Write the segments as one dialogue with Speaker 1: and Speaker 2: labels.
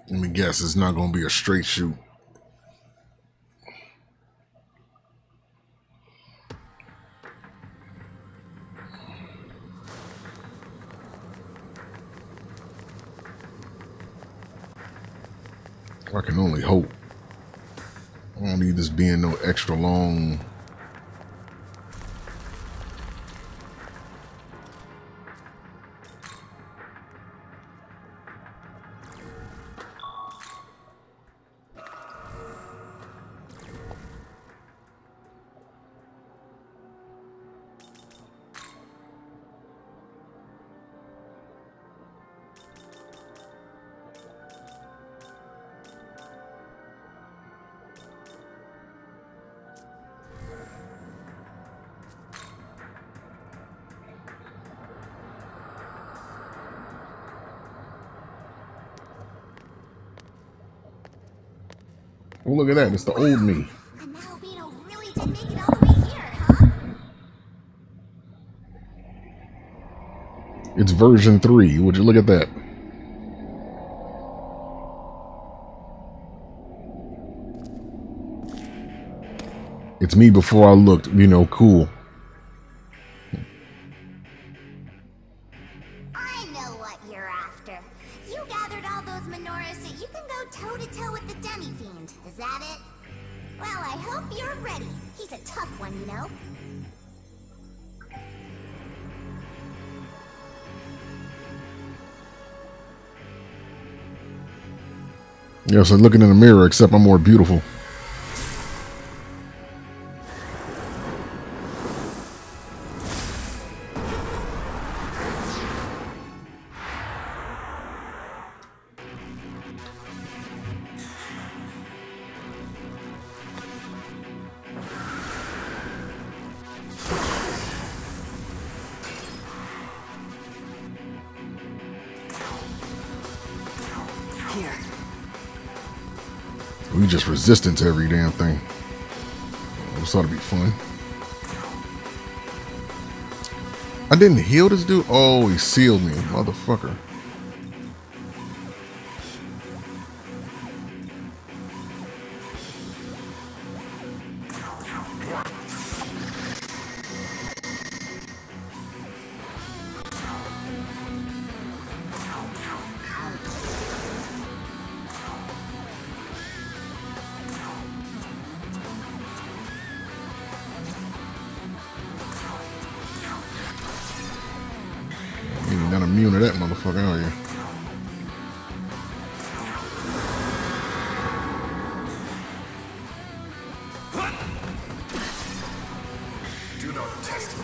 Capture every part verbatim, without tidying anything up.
Speaker 1: Let me guess, it's not going to be a straight shoot. I can only hope. I don't need this being no extra long. Oh, look at that. It's the old me.
Speaker 2: And that albino really did make it all the way here, huh?
Speaker 1: It's version three. Would you look at that? It's me before I looked, you know, cool.
Speaker 2: I know what you're after. You gathered all those menorahs so you can go toe-to-toe with the Demi-Fiend. Is that it? Well, I hope you're ready. He's a tough one, you know.
Speaker 1: Yeah, so looking in the mirror, except I'm more beautiful. We just resistant to every damn thing. This ought to be fun. I didn't heal this dude. Oh, he sealed me, motherfucker. You're not immune to that motherfucker, are you?
Speaker 3: Do not test me.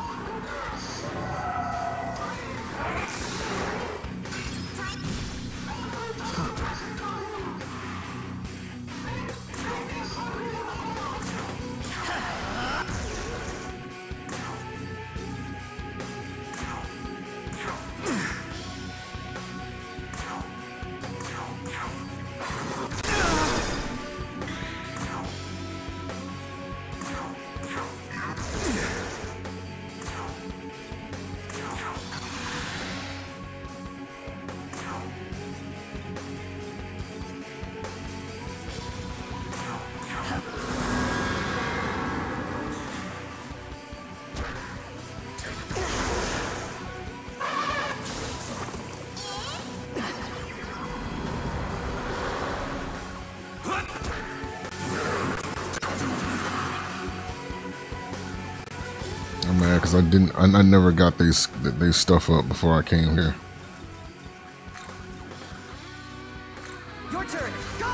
Speaker 1: I'm mad because I didn't. I, I never got these these stuff up before I came here.
Speaker 4: Your turn. Go.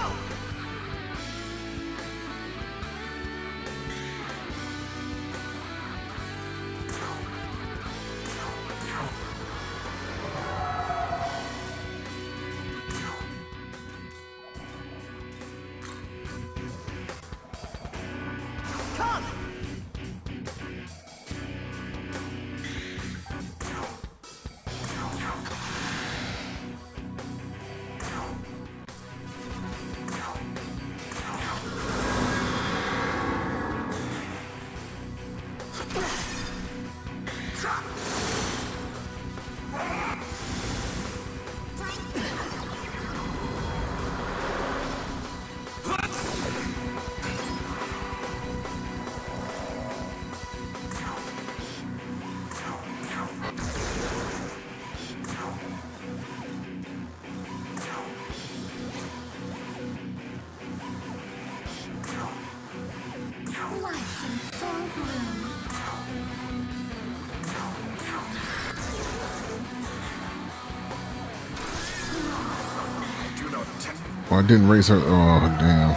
Speaker 4: Come.
Speaker 1: Oh, I didn't raise her. Oh, damn.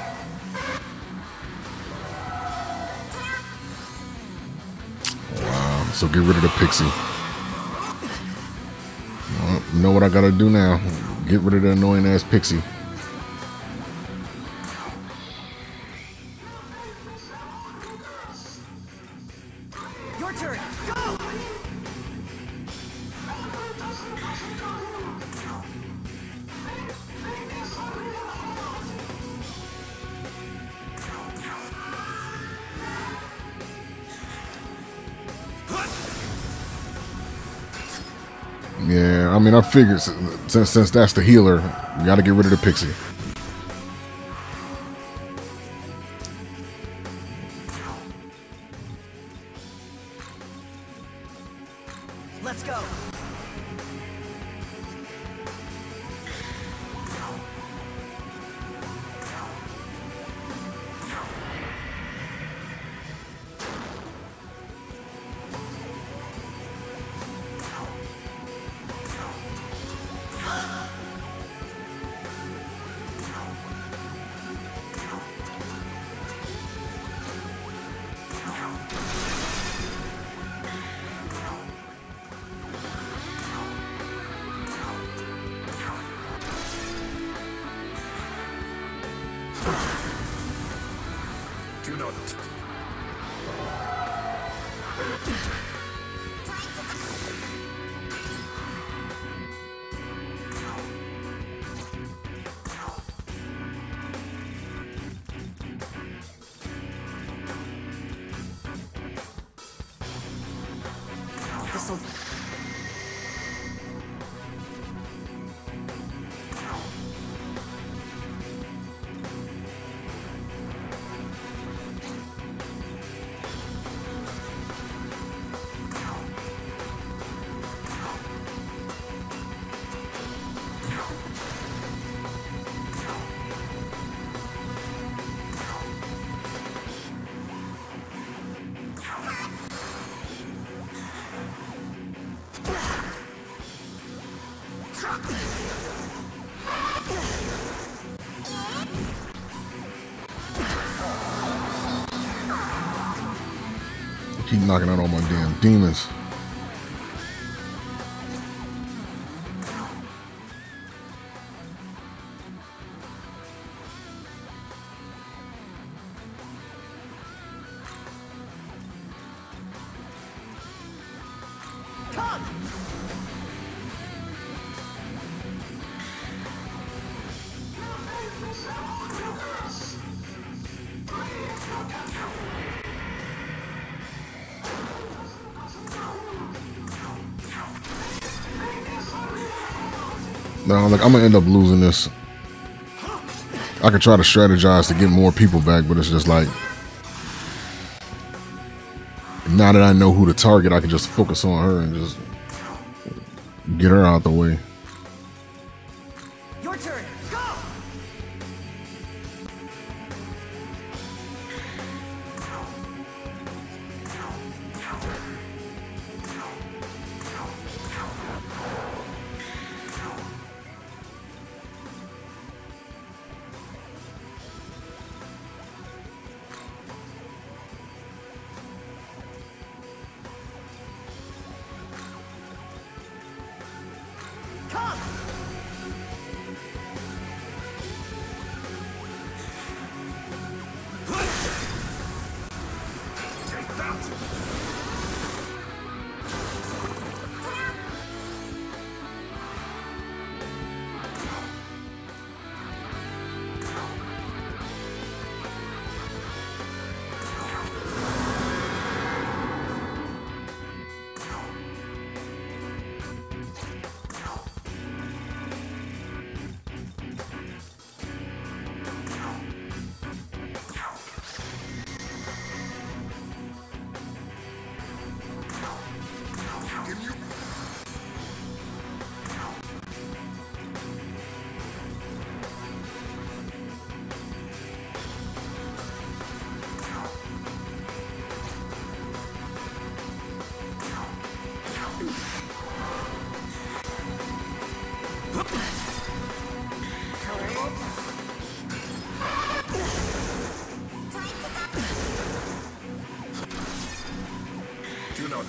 Speaker 1: Wow. So get rid of the pixie. Well, you know what I gotta do now? Get rid of the annoying ass pixie.
Speaker 4: Your turn. Go!
Speaker 1: Yeah, I mean, I figured since since that's the healer, you gotta get rid of the pixie.
Speaker 4: Let's go.
Speaker 3: Do not.
Speaker 4: This'll...
Speaker 1: Keep knocking out all my damn demons.
Speaker 4: Come!
Speaker 1: No, like I'm gonna end up losing this. I could try to strategize to get more people back, but it's just like now that I know who to target, I can just focus on her and just get her out the way.
Speaker 4: Your turn. Go!
Speaker 3: Do not.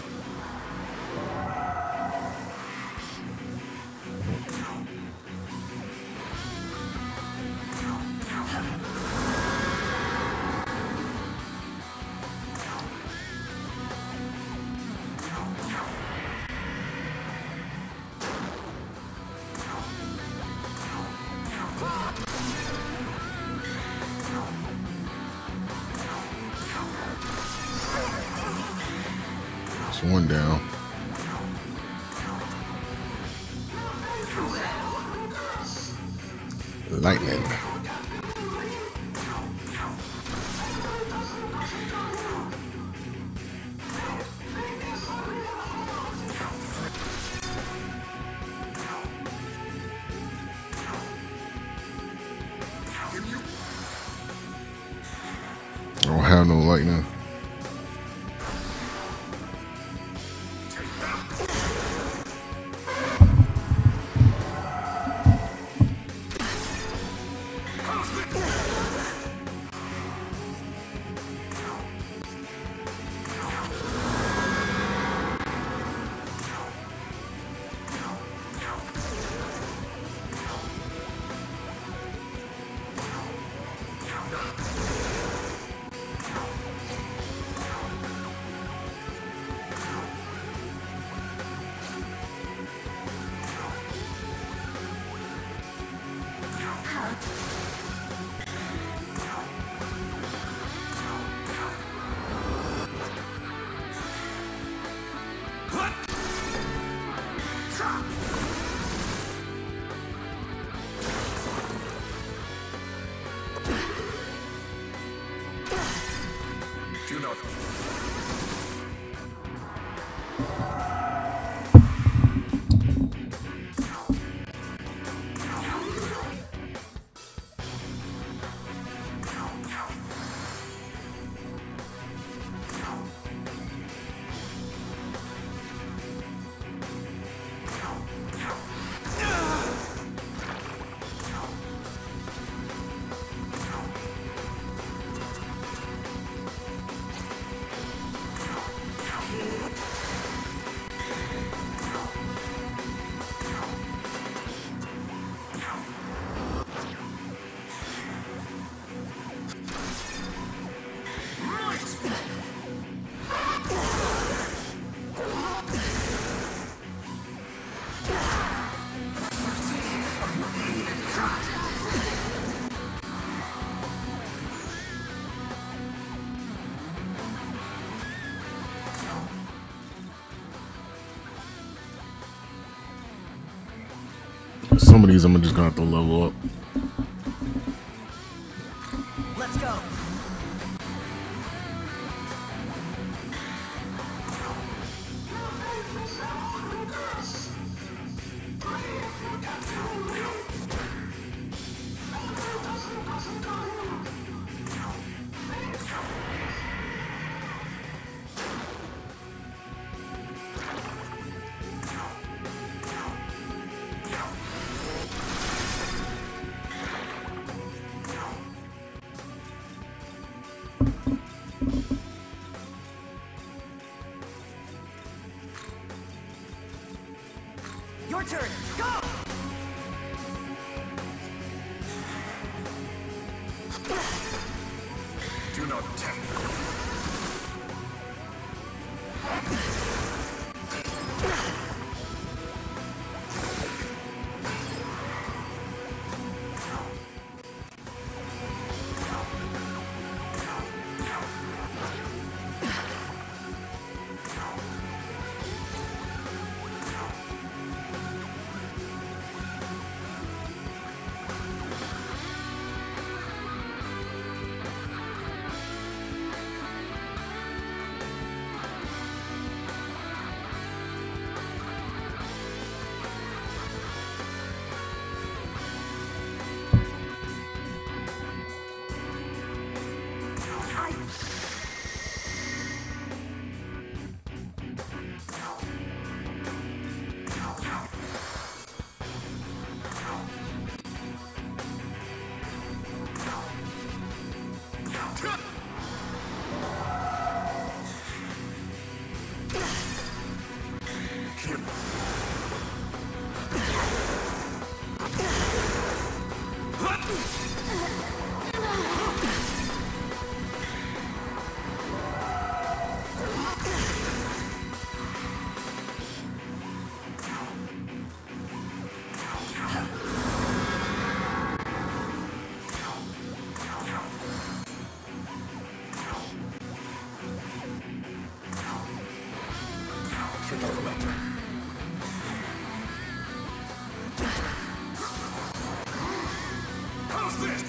Speaker 1: It's one down. Lightning. I don't have no lightning.
Speaker 3: Do not.
Speaker 1: Some of these I'm just gonna have to level up.
Speaker 4: Let's go. Your turn. Go.
Speaker 3: Do not tempt. Forgive me. How's this?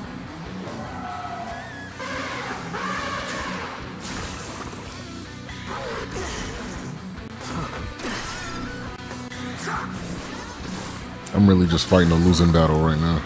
Speaker 1: I'm really just fighting a losing battle right now.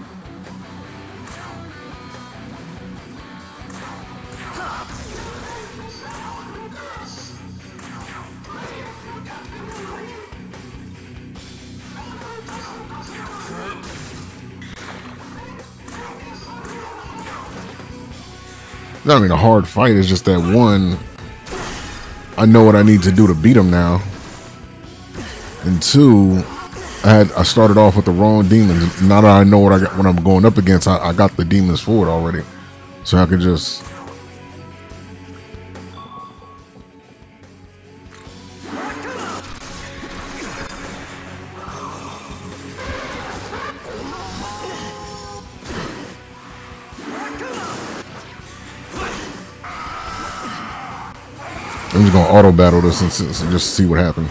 Speaker 1: Not even a hard fight, it's just that one, I know what I need to do to beat him now. And two, I had I started off with the wrong demons. Now that I know what I got, what I'm going up against, I, I got the demons for it already, so I could just. I'm just gonna auto battle this and, and just see what happens.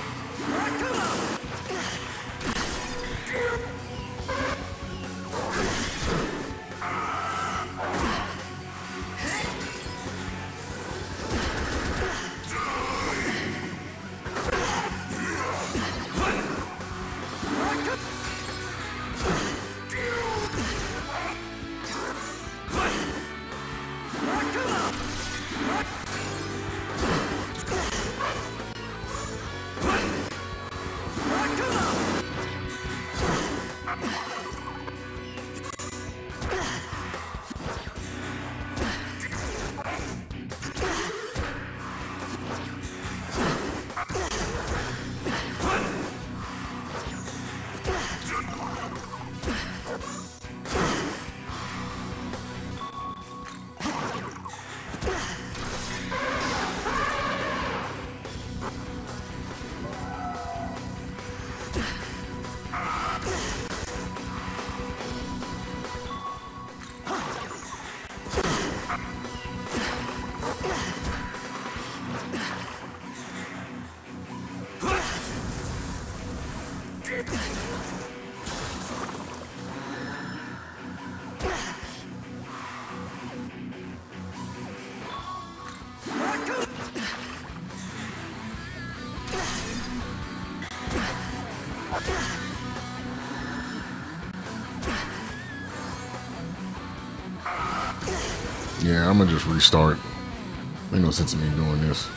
Speaker 1: Yeah, I'm gonna just restart. Ain't no sense in me doing this.